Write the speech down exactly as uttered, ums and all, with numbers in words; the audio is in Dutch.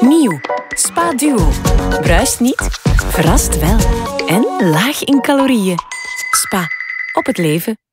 Nieuw. Spa Duo. Bruist niet, verrast wel. En laag in calorieën. Spa. Op het leven.